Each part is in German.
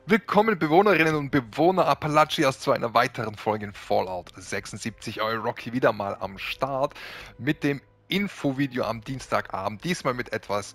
Willkommen Bewohnerinnen und Bewohner Appalachias zu einer weiteren Folge in Fallout 76. Euer Rocky wieder mal am Start mit dem Infovideo am Dienstagabend. Diesmal mit etwas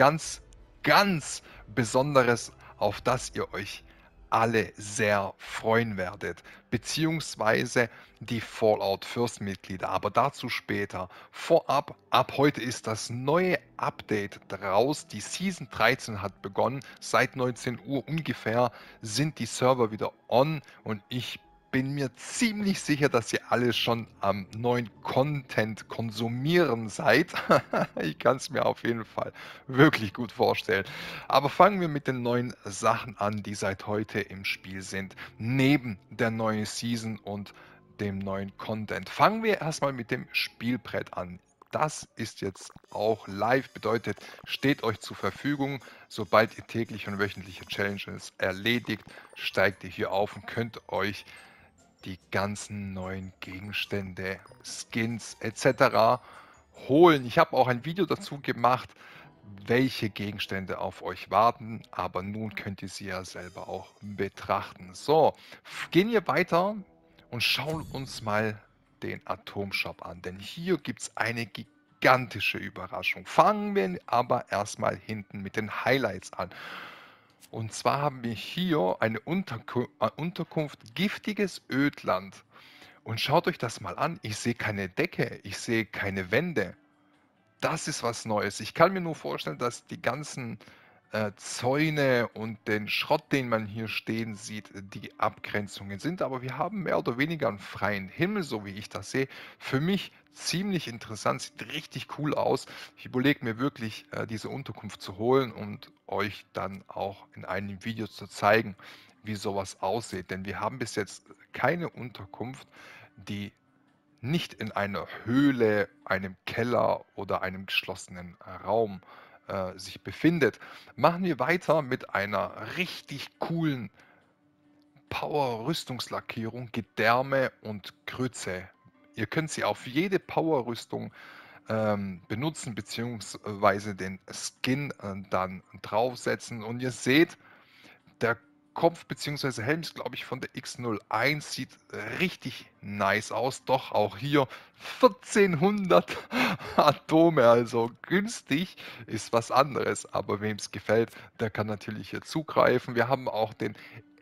ganz Besonderes, auf das ihr euch alle sehr freuen werdet. Beziehungsweise die Fallout First Mitglieder, aber dazu später. Vorab, ab heute ist das neue Update draus. Die Season 13 hat begonnen. Seit 19 Uhr ungefähr sind die Server wieder on und ich bin mir ziemlich sicher, dass ihr alle schon am neuen Content konsumieren seid. Ich kann es mir auf jeden Fall wirklich gut vorstellen. Aber fangen wir mit den neuen Sachen an, die seit heute im Spiel sind. Neben der neuen Season und dem neuen Content. Fangen wir erstmal mit dem Spielbrett an. Das ist jetzt auch live, bedeutet, steht euch zur Verfügung. Sobald ihr tägliche und wöchentliche Challenges erledigt, steigt ihr hier auf und könnt euch die ganzen neuen Gegenstände, Skins etc. holen. Ich habe auch ein Video dazu gemacht, welche Gegenstände auf euch warten, aber nun könnt ihr sie ja selber auch betrachten. So, gehen wir weiter und schauen uns mal den Atomshop an, denn hier gibt es eine gigantische Überraschung. Fangen wir aber erstmal hinten mit den Highlights an. Und zwar haben wir hier eine Unterkunft Giftiges Ödland. Und schaut euch das mal an. Ich sehe keine Decke, ich sehe keine Wände. Das ist was Neues. Ich kann mir nur vorstellen, dass die ganzen Zäune und den Schrott, den man hier stehen sieht, die Abgrenzungen sind. Aber wir haben mehr oder weniger einen freien Himmel, so wie ich das sehe. Für mich ziemlich interessant, sieht richtig cool aus. Ich überlege mir wirklich, diese Unterkunft zu holen und euch dann auch in einem Video zu zeigen, wie sowas aussieht. Denn wir haben bis jetzt keine Unterkunft, die nicht in einer Höhle, einem Keller oder einem geschlossenen Raum sich befindet. Machen wir weiter mit einer richtig coolen Power-Rüstungslackierung, Gedärme und Grütze. Ihr könnt sie auf jede Power-Rüstung benutzen, beziehungsweise den Skin dann draufsetzen. Und ihr seht, der Kopf bzw. Helm ist, glaube ich, von der X01, sieht richtig nice aus. Doch auch hier 1400 Atome, also günstig ist was anderes. Aber wem es gefällt, der kann natürlich hier zugreifen. Wir haben auch den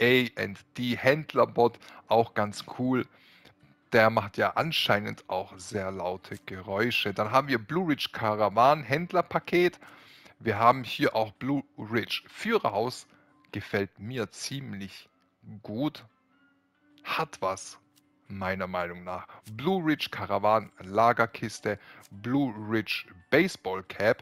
A&D Händlerbot, auch ganz cool. Der macht ja anscheinend auch sehr laute Geräusche. Dann haben wir Blue Ridge Caravan Händlerpaket. Wir haben hier auch Blue Ridge Führerhaus. Gefällt mir ziemlich gut. Hat was, meiner Meinung nach. Blue Ridge Caravan Lagerkiste. Blue Ridge Baseball Cap.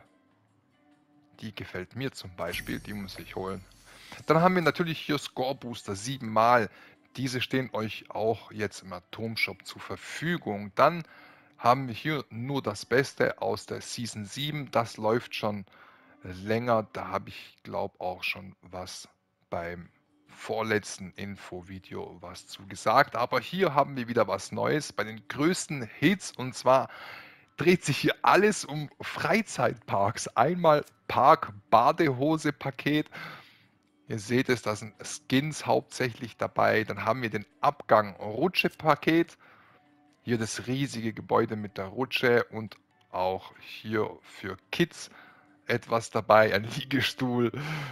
Die gefällt mir zum Beispiel. Die muss ich holen. Dann haben wir natürlich hier Score Booster 7 Mal. Diese stehen euch auch jetzt im Atomshop zur Verfügung. Dann haben wir hier nur das Beste aus der Season 7. Das läuft schon länger. Da habe ich, glaube auch schon was beim vorletzten Infovideo was zu gesagt. Aber hier haben wir wieder was Neues bei den größten Hits. Und zwar dreht sich hier alles um Freizeitparks. Einmal Park-Badehose-Paket. Ihr seht es, da sind Skins hauptsächlich dabei. Dann haben wir den Abgang Rutsche-Paket. Hier das riesige Gebäude mit der Rutsche und auch hier für Kids etwas dabei, ein Liegestuhl.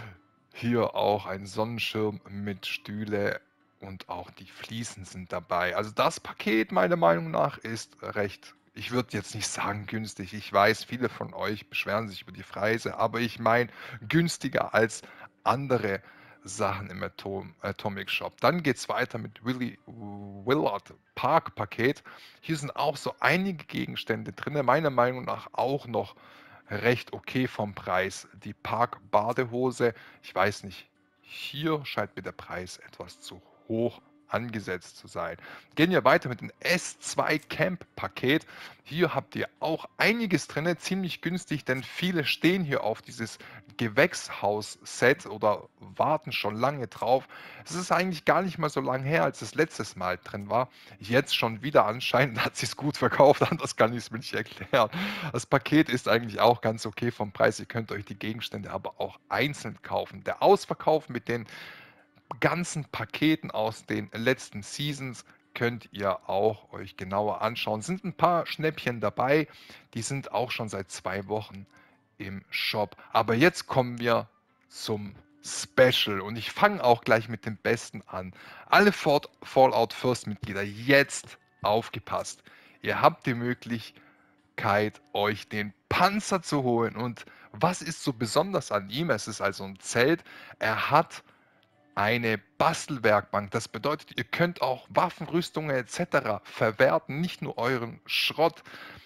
Hier auch ein Sonnenschirm mit Stühle und auch die Fliesen sind dabei. Also das Paket meiner Meinung nach ist recht, ich würde jetzt nicht sagen günstig. Ich weiß, viele von euch beschweren sich über die Preise, aber ich meine günstiger als andere Sachen im Atomic Shop. Dann geht es weiter mit Willard Park Paket. Hier sind auch so einige Gegenstände drin, meiner Meinung nach auch noch recht okay vom Preis. Die Park Badehose, ich weiß nicht, hier scheint mir der Preis etwas zu hoch angesetzt zu sein. Gehen wir weiter mit dem S2 Camp Paket. Hier habt ihr auch einiges drin, ziemlich günstig, denn viele stehen hier auf dieses Gewächshaus-Set oder warten schon lange drauf. Es ist eigentlich gar nicht mal so lange her, als es letztes Mal drin war. Jetzt schon wieder anscheinend hat sich gut verkauft, anders kann ich es mir nicht erklären. Das Paket ist eigentlich auch ganz okay vom Preis. Ihr könnt euch die Gegenstände aber auch einzeln kaufen. Der Ausverkauf mit den ganzen Paketen aus den letzten Seasons könnt ihr auch euch genauer anschauen. Sind ein paar Schnäppchen dabei, die sind auch schon seit 2 Wochen im Shop. Aber jetzt kommen wir zum Special und ich fange auch gleich mit dem Besten an. Alle Fallout First Mitglieder, jetzt aufgepasst. Ihr habt die Möglichkeit, euch den Panzer zu holen. Und was ist so besonders an ihm? Es ist also ein Zelt. Er hat eine Bastelwerkbank. Das bedeutet, ihr könnt auch Waffen, Rüstungen etc. verwerten, nicht nur euren Schrott.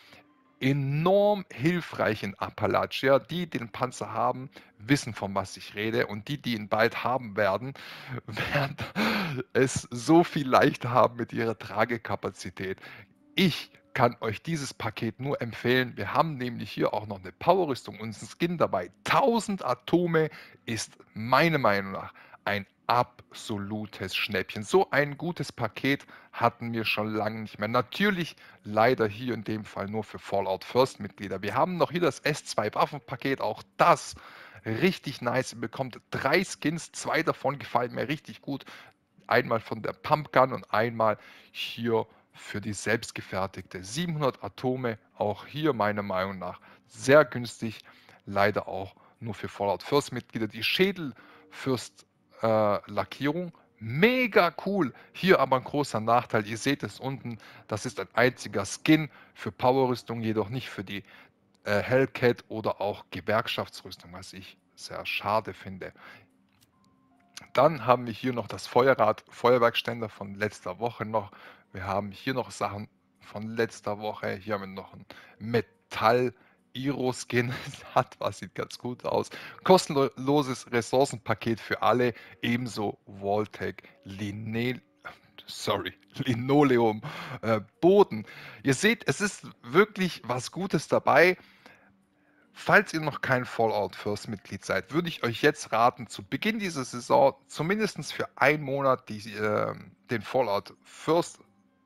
Enorm hilfreich in Appalachia. Die den Panzer haben, wissen, von was ich rede. Und die ihn bald haben werden, werden es so viel leichter haben mit ihrer Tragekapazität. Ich kann euch dieses Paket nur empfehlen. Wir haben nämlich hier auch noch eine Powerrüstung und einen Skin dabei. 1000 Atome ist meiner Meinung nach ein absolutes Schnäppchen. So ein gutes Paket hatten wir schon lange nicht mehr. Natürlich leider hier in dem Fall nur für Fallout First Mitglieder. Wir haben noch hier das S2 Waffenpaket, auch das richtig nice. Ihr bekommt 3 Skins, 2 davon gefallen mir richtig gut. Einmal von der Pumpgun und einmal hier für die selbstgefertigte. 700 Atome, auch hier meiner Meinung nach sehr günstig. Leider auch nur für Fallout First Mitglieder. Die Schädelfürst Lackierung, mega cool. Hier aber ein großer Nachteil, ihr seht es unten, das ist ein einziger Skin für Powerrüstung, jedoch nicht für die Hellcat oder auch Gewerkschaftsrüstung, was ich sehr schade finde. Dann haben wir hier noch das Feuerrad, Feuerwerkständer von letzter Woche noch. Wir haben hier noch Sachen von letzter Woche. Hier haben wir noch ein Metall Iro-Skin. Sieht ganz gut aus. Kostenloses Ressourcenpaket für alle. Ebenso Vaultec Linoleum Boden. Ihr seht, es ist wirklich was Gutes dabei. Falls ihr noch kein Fallout First Mitglied seid, würde ich euch jetzt raten, zu Beginn dieser Saison zumindest für einen Monat den Fallout First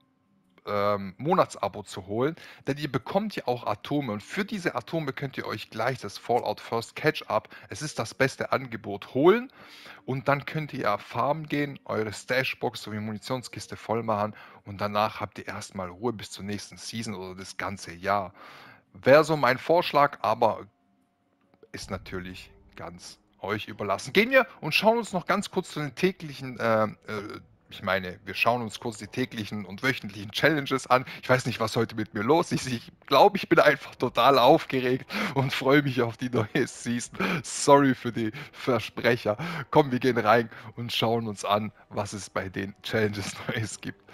Monatsabo zu holen, denn ihr bekommt ja auch Atome und für diese Atome könnt ihr euch gleich das Fallout First Catch-up, es ist das beste Angebot, holen und dann könnt ihr farmen gehen, eure Stashbox sowie Munitionskiste voll machen und danach habt ihr erstmal Ruhe bis zur nächsten Season oder das ganze Jahr. Wäre so mein Vorschlag, aber ist natürlich ganz euch überlassen. Gehen wir und schauen uns noch ganz kurz zu den täglichen, wir schauen uns kurz die täglichen und wöchentlichen Challenges an. Ich weiß nicht, was heute mit mir los ist. Ich glaube, ich bin einfach total aufgeregt und freue mich auf die neue Season. Sorry für die Versprecher. Komm, wir gehen rein und schauen uns an, was es bei den Challenges Neues gibt.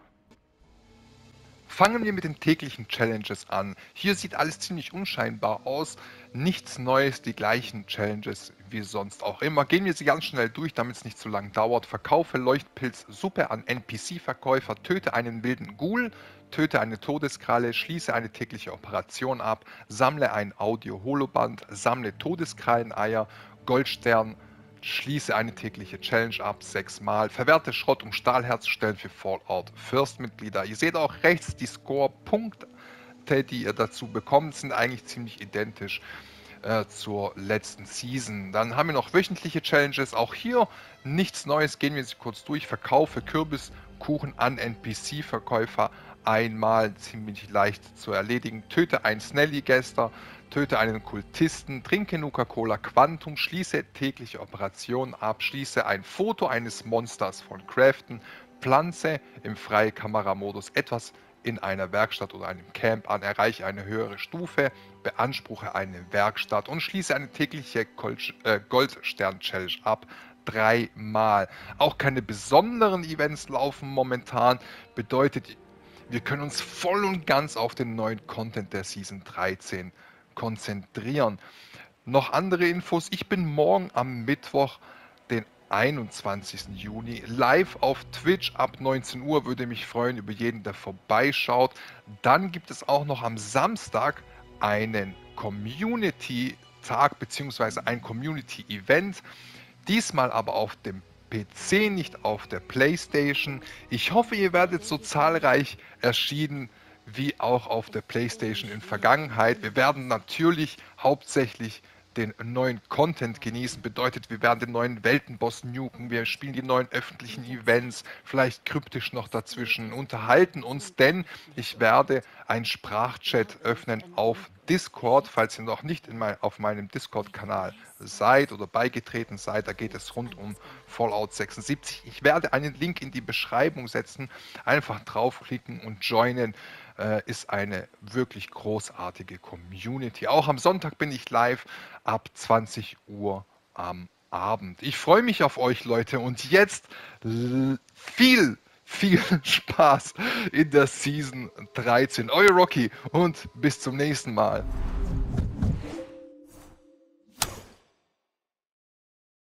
Fangen wir mit den täglichen Challenges an. Hier sieht alles ziemlich unscheinbar aus. Nichts Neues, die gleichen Challenges wie sonst auch immer. Gehen wir sie ganz schnell durch, damit es nicht zu lang dauert. Verkaufe Leuchtpilzsuppe an NPC-Verkäufer, töte einen wilden Ghoul, töte eine Todeskralle, schließe eine tägliche Operation ab, sammle ein Audio-Holoband, sammle Todeskralleneier, Goldstern, schließe eine tägliche Challenge ab, 6 Mal. Verwerte Schrott, um Stahl herzustellen für Fallout First Mitglieder. Ihr seht auch rechts die Score-Punkte, die ihr dazu bekommt, sind eigentlich ziemlich identisch zur letzten Season. Dann haben wir noch wöchentliche Challenges. Auch hier nichts Neues. Gehen wir sie kurz durch. Verkaufe Kürbiskuchen an NPC-Verkäufer einmal, ziemlich leicht zu erledigen. Töte einen Snelly-Gäster, töte einen Kultisten, trinke Nuka-Cola Quantum, schließe tägliche Operationen ab, schließe ein Foto eines Monsters von Craften, pflanze im Freikameramodus etwas in einer Werkstatt oder einem Camp an, erreiche eine höhere Stufe, beanspruche eine Werkstatt und schließe eine tägliche Goldstern-Challenge ab. 3 Mal. Auch keine besonderen Events laufen momentan, bedeutet, wir können uns voll und ganz auf den neuen Content der Season 13 konzentrieren. Noch andere Infos. Ich bin morgen am Mittwoch, den 21. Juni, live auf Twitch ab 19 Uhr. Würde mich freuen über jeden, der vorbeischaut. Dann gibt es auch noch am Samstag einen Community-Tag bzw. ein Community-Event. Diesmal aber auf dem PC, nicht auf der PlayStation. Ich hoffe, ihr werdet so zahlreich erschienen wie auch auf der PlayStation in Vergangenheit. Wir werden natürlich hauptsächlich den neuen Content genießen. Bedeutet, wir werden den neuen Weltenboss nuken, wir spielen die neuen öffentlichen Events, vielleicht kryptisch noch dazwischen, unterhalten uns, denn ich werde einen Sprachchat öffnen auf Discord, falls ihr noch nicht auf meinem Discord-Kanal seid oder beigetreten seid. Da geht es rund um Fallout 76. Ich werde einen Link in die Beschreibung setzen. Einfach draufklicken und joinen. Ist eine wirklich großartige Community. Auch am Sonntag bin ich live ab 20 Uhr am Abend. Ich freue mich auf euch, Leute. Und jetzt viel Spaß in der Season 13. Euer Rocky und bis zum nächsten Mal.